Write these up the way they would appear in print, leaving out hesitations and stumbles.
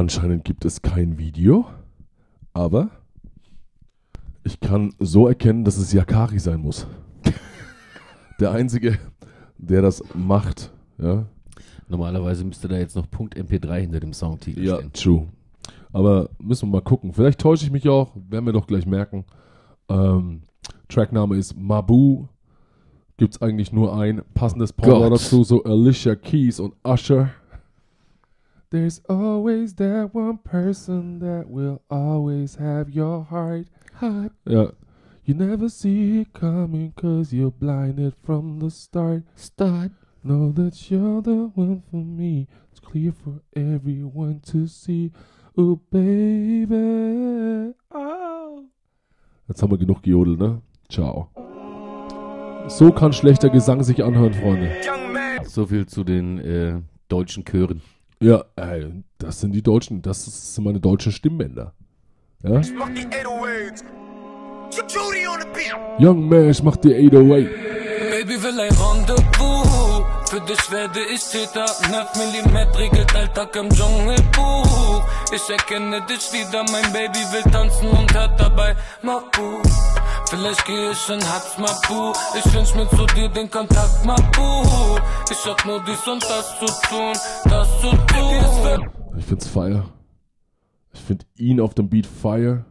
Anscheinend gibt es kein Video, aber ich kann so erkennen, dass es Yakari sein muss. Der Einzige, der das macht. Ja. Normalerweise müsste da jetzt noch .mp3 hinter dem Songtitel Ja, stehen. true. Aber müssen wir mal gucken. Vielleicht täusche ich mich auch, werden wir doch gleich merken. Trackname ist Mabu. Gibt es eigentlich nur ein passendes Pendant dazu, so Alicia Keys und Usher. There's always that one person that will always have your heart. Ja. You never see it coming cause you're blinded from the start. Know that you're the one for me. It's clear for everyone to see. Oh, baby. Oh. Jetzt haben wir genug gejodelt, ne? Ciao. So kann schlechter Gesang sich anhören, Freunde. So viel zu den deutschen Chören. Ja, das sind die Deutschen. Das sind meine deutschen Stimmbänder. Ja? Ich mach die 808s. Judy on the beat. Young man, ich mach die 808. Baby will ein Rendezvous. Für dich werde ich Täter. 9 mm regelt Alltag im Dschungelbuch. Ich erkenne dich wieder, mein Baby will tanzen und hört dabei Mabu. Vielleicht gehe ich in Hatz Mabu. Ich wünsch mir zu dir den Kontakt Mabu. Ich hab nur dies und das zu tun, das zu tun. Ich find's fire. Ich find ihn auf dem Beat fire.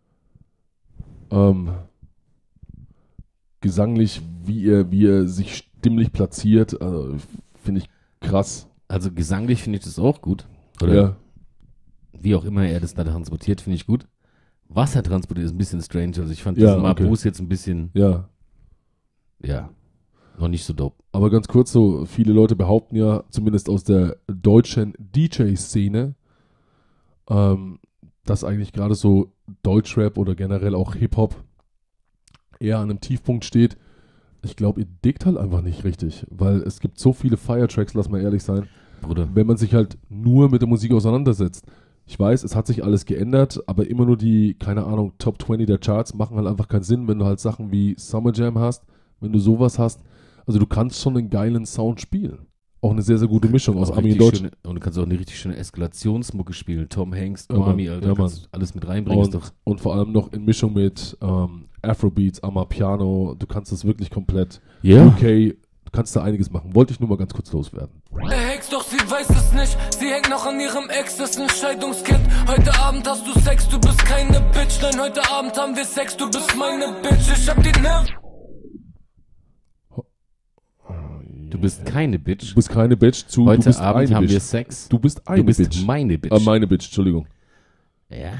Gesanglich, wie er sich stimmlich platziert, also finde ich krass. Also gesanglich finde ich das auch gut. Oder Ja. wie auch immer er das da transportiert, finde ich gut. Was er transportiert, ist ein bisschen strange. Also ich fand Ja, diesen Mabus okay. jetzt ein bisschen, Ja. noch nicht so dope. Aber ganz kurz so, viele Leute behaupten ja, zumindest aus der deutschen DJ-Szene, dass eigentlich gerade so Deutschrap oder generell auch Hip-Hop eher an einem Tiefpunkt steht. Ich glaube, ihr dickt halt einfach nicht richtig, weil es gibt so viele Fire-Tracks, lass mal ehrlich sein, Bruder. wenn man sich halt nur mit der Musik auseinandersetzt. Ich weiß, es hat sich alles geändert, aber immer nur die, keine Ahnung, Top 20 der Charts machen halt einfach keinen Sinn, wenn du halt Sachen wie Summer Jam hast, wenn du sowas hast. Also du kannst schon einen geilen Sound spielen. Auch eine sehr, sehr gute Mischung aus Auch Ami und richtig Deutsch. schöne, und du kannst auch eine richtig schöne Eskalationsmucke spielen. Tom Hanks, Ja, Mann. Kwame, Alter, Ja, du kannst Mann. alles mit reinbringen. Ist doch Und vor allem noch in Mischung mit Afrobeats, Amapiano. Du kannst das wirklich komplett. Ja. UK, du kannst da einiges machen. Wollte ich nur mal ganz kurz loswerden. Er Hex, doch sie weiß es nicht. Sie hängt noch an ihrem Ex, das ist ein Scheidungskind. Heute Abend hast du Sex, du bist keine Bitch. Nein, heute Abend haben wir Sex, du bist meine Bitch. Ich hab die Nerven. Du bist keine Bitch. Du bist keine Bitch zu, Heute du bist Abend eine haben Bitch. wir Sex. Du bist eine Du bist Bitch. meine Bitch. Meine Bitch, Entschuldigung. Ja.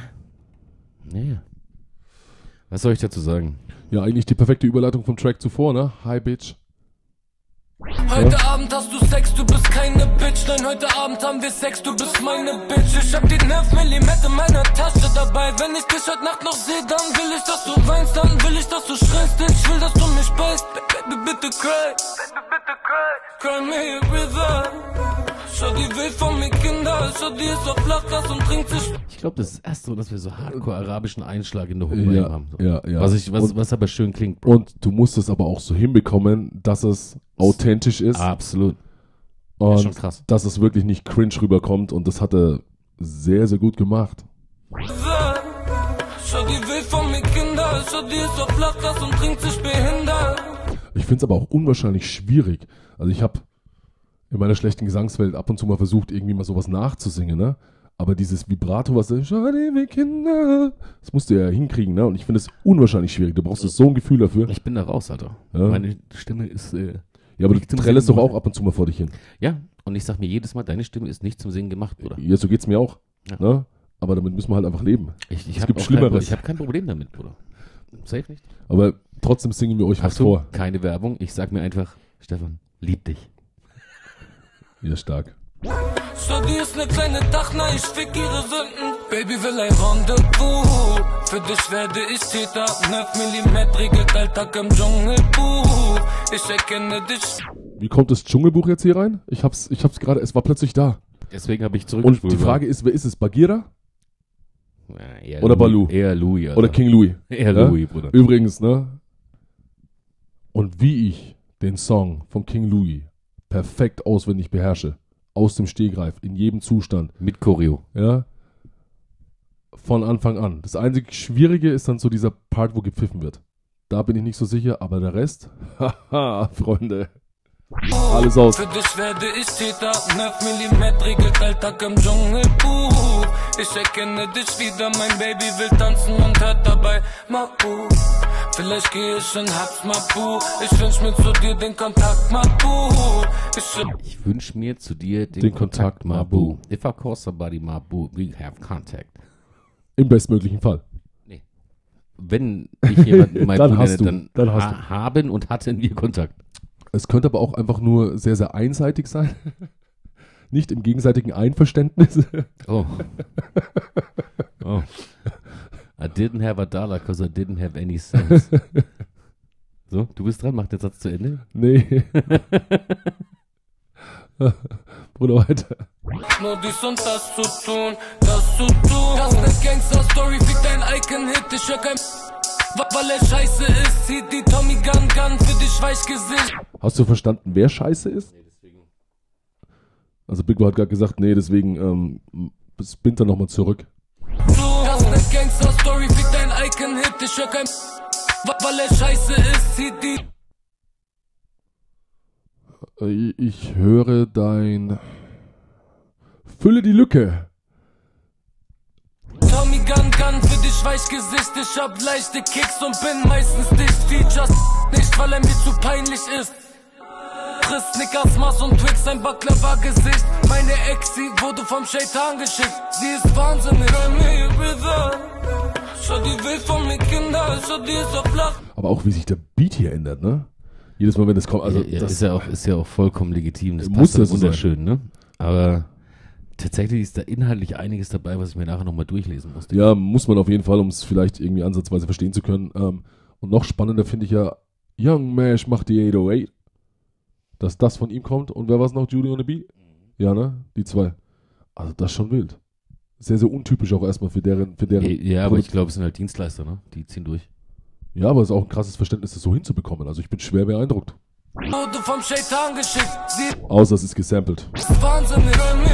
Was soll ich dazu sagen? Ja, eigentlich die perfekte Überleitung vom Track zuvor, ne? Hi, Bitch. Heute Abend hast du Sex, du bist keine Bitch. Nein, heute Abend haben wir Sex, du bist meine Bitch. Ich hab die 9 mm in meiner Tasche dabei. Wenn ich dich heute Nacht noch sehe, dann will ich, dass du weinst. Dann will ich, dass du schreist. Ich will, dass du mich beißt. Baby, bitte cry. Baby, bitte cry. Cry me a river. Schau, die will von mir Kinder. Schau, die ist auf Flachgas und trinkt sich. Ich glaube, das ist das erste Mal, dass wir so hardcore-arabischen Einschlag in der Humor haben. So. Ja. Was aber schön klingt, Bro. Und du musst es aber auch so hinbekommen, dass es authentisch ist. Absolut. Und schon krass. dass es wirklich nicht cringe rüberkommt. Und das hat er sehr, sehr gut gemacht. Schau, die will von mir Kinder. Schau, die ist auf Flachgas und trinkt sich behindert. Ich finde es aber auch unwahrscheinlich schwierig. Also ich habe in meiner schlechten Gesangswelt ab und zu mal versucht, irgendwie mal sowas nachzusingen, ne? Aber dieses Vibrato, was er, schau, die will Kinder, das musst du ja hinkriegen, ne? Und ich finde es unwahrscheinlich schwierig. Du brauchst so ein Gefühl dafür. Ich bin da raus, Alter. Ja. Meine Stimme ist... Ja, aber du zum trällst Singen doch auch gemacht. ab und zu mal vor dich hin. Ja, und ich sag mir jedes Mal, deine Stimme ist nicht zum Singen gemacht, Bruder. Ja, so geht's mir auch. Ja. Ne? Aber damit müssen wir halt einfach leben. Ich Es hab gibt auch Schlimmeres. Ich habe kein Problem damit, Bruder. Safe nicht. Aber trotzdem singen wir euch was Achtung, vor. keine Werbung. Ich sag mir einfach, Stefan, lieb dich. Ja, stark. So, die ist ne kleine Dachna, ich fick ihre Sünden. Baby will ein Rendezvous. Für dich werde ich Täter. 9 mm regelt Alltag im Dschungelbuch. Ich erkenne dich. Wie kommt das Dschungelbuch jetzt hier rein? Ich hab's gerade, es war plötzlich da. Deswegen habe ich Und zurückgespult. die Frage ist, wer ist es? Bagheera Ja, eher oder Louis, Baloo? Eher Louis, Alter. Oder King Louis? Eher Ja? Louis, Bruder. Übrigens, ne? Und wie ich den Song von King Louis perfekt auswendig beherrsche, aus dem Stegreif, in jedem Zustand, Mit Choreo. ja, von Anfang an. Das einzig Schwierige ist dann so dieser Part, wo gepfiffen wird. Da bin ich nicht so sicher, aber der Rest, haha, Freunde, alles aus. Für dich werde ich Täter, 9 mm Regelalltag im Dschungelbuch. Ich erkenne dich wieder, mein Baby will tanzen und hört dabei Mabu. Vielleicht gehe ich in Habs Mabu. Ich wünsch mir zu dir den Kontakt Mabu. Ich wünsch mir zu dir den Kontakt Mabu. If I call somebody Mabu, we have contact. Im bestmöglichen Fall. Nee. Wenn ich jemanden mein Dann Boo hast nenne, du. dann Dann hast du. haben und hatten wir Kontakt. Es könnte aber auch einfach nur sehr, sehr einseitig sein. Nicht im gegenseitigen Einverständnis. Oh. Oh. I didn't have a dollar because I didn't have any sense. So, du bist dran, mach den Satz zu Ende. Nee. Bruder, weiter. Nur dies und das zu tun, das zu tun. Das ist Gangster-Story, fick dein Icon-Hit. Ich hör kein weil er scheiße ist. Zieht die Tommy Gun für dich Weichgesicht. Hast du verstanden, wer scheiße ist? Nee, deswegen. Also Big Bo hat gerade gesagt, nee, deswegen spinnt er nochmal zurück. Das ist Gangster-Story, fick dein Icon-Hit. Ich hör kein weil er scheiße ist. Zieht die Ich höre dein... Fülle die Lücke. Tommy Gun für dich Weichgesicht. Ich hab leichte Kicks und bin meistens dicht. Features nicht, weil er mir zu peinlich ist. Chris, Snickers, Mars und Twix, ein Baklava-Gesicht. Meine Ex, sie wurde vom Shaitan geschickt. Sie ist wahnsinnig. Schau, die will von mir Kinder. Schau, die ist so flach. Aber auch wie sich der Beat hier ändert, ne? Jedes Mal, wenn das kommt, also Ja, das ist ja auch vollkommen legitim. Das Muss passt ja ja so wunderschön, ne? Aber tatsächlich ist da inhaltlich einiges dabei, was ich mir nachher nochmal durchlesen musste. Ja, muss man auf jeden Fall, um es vielleicht irgendwie ansatzweise verstehen zu können. Und noch spannender finde ich ja, Young Mash macht die 808. Dass das von ihm kommt. Und wer war es noch? Judy on the Beat? Ja, ne? Die zwei. Also das ist schon wild. Sehr, sehr untypisch auch erstmal für deren Ja, aber ich glaube, es sind halt Dienstleister, ne? Die ziehen durch. Ja, aber es ist auch ein krasses Verständnis, das so hinzubekommen. Also ich bin schwer beeindruckt. Wurde vom Shaitan geschickt. Sie Außer es ist gesampelt. ist wahnsinnig.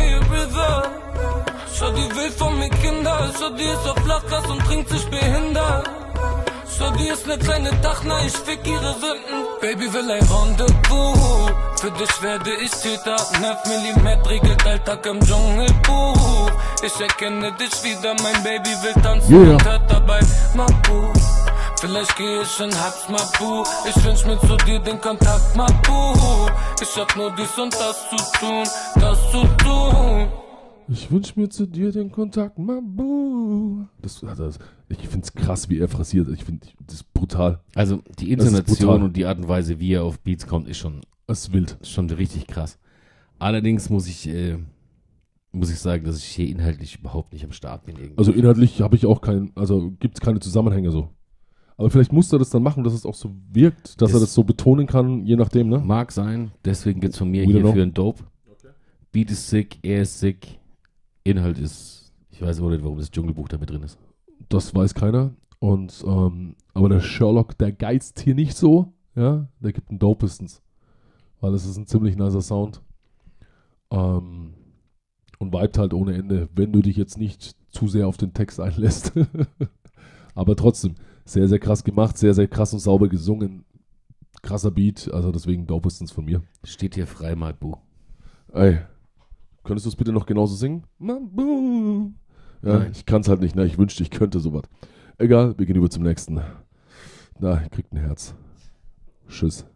Schau, die will von mir Kinder. Schau, die ist auf Flachgas und trinkt sich behindert. Schau, die ist ne kleine Dachna, ich fick ihre Sünden. Baby will ein Rendezvous. Für dich werde ich Täter. 9 mm Regelalltag im Dschungelbuch. Ich erkenne dich wieder, mein Baby will tanzen und hört dabei Mabu. Vielleicht geh ich in Habs Mabu. Ich wünsch mir zu dir den Kontakt Mabu. Ich hab nur dies und das zu tun, das zu tun. Ich wünsch mir zu dir den Kontakt, Mabu. Ich find's krass, wie er phrasiert. Ich finde das ist brutal. Also die Das ist Intonation brutal. und die Art und Weise, wie er auf Beats kommt, ist schon wild. richtig krass. Allerdings muss ich sagen, dass ich hier inhaltlich überhaupt nicht am Start bin. Irgendwie. Also inhaltlich habe ich auch gibt's keine Zusammenhänge so. Aber vielleicht muss er das dann machen, dass es auch so wirkt, dass er das so betonen kann, je nachdem, ne? Mag sein, deswegen gibt's von mir We don't hier know. für einen Dope. Beat ist sick, er ist sick. Inhalt ist, ich weiß auch nicht, warum das Dschungelbuch da mit drin ist. Das weiß keiner. Und aber der Sherlock, der geizt hier nicht so, ja, der gibt einen Dopestens. Weil es ist ein ziemlich nicer Sound. Und vibet halt ohne Ende, wenn du dich jetzt nicht zu sehr auf den Text einlässt. Aber trotzdem, sehr, sehr krass gemacht, sehr, sehr krass und sauber gesungen. Krasser Beat, also deswegen Dopestens von mir. Steht hier frei, Mabu. Ey, könntest du es bitte noch genauso singen? Mabu. Ja, Nein. ich kann es halt nicht, ne? Ich wünschte, ich könnte sowas. Egal, wir gehen über zum nächsten. Na, kriegt ein Herz. Tschüss.